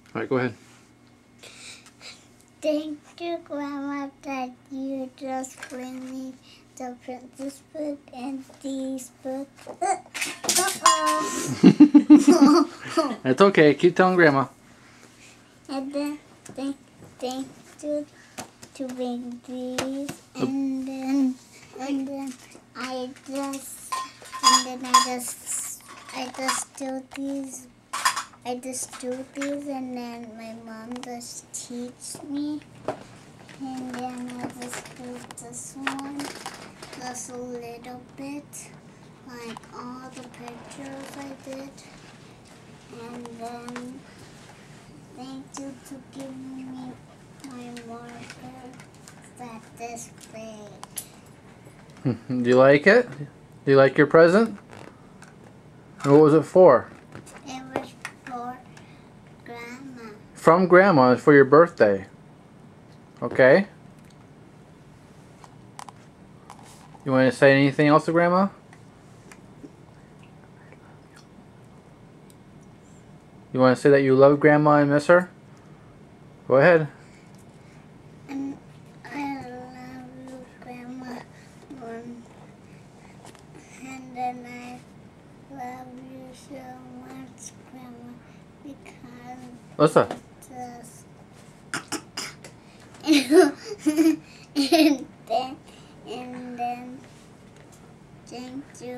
Alright, go ahead. Thank you, Grandma, that you just bring me the princess book and these books. It's okay. Keep telling Grandma. And then thank you to bring these, and then I just do these. I just do these, and then my mom just teach me, and then I just do this one just a little bit, like all the pictures I did, and then thank you to give me my marker that this big. Do you like it? Do you like your present? And what was it for? It was for Grandma. From Grandma for your birthday. Okay. You want to say anything else to Grandma? You want to say that you love Grandma and miss her? Go ahead. And I love you, Grandma. And then I love you so much, Grandma, because Alyssa. and then thank you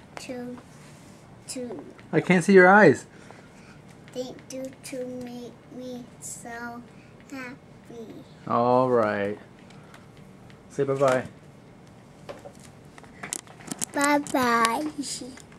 to I can't see your eyes. thank you to make me so happy. All right. Say bye-bye. Bye-bye.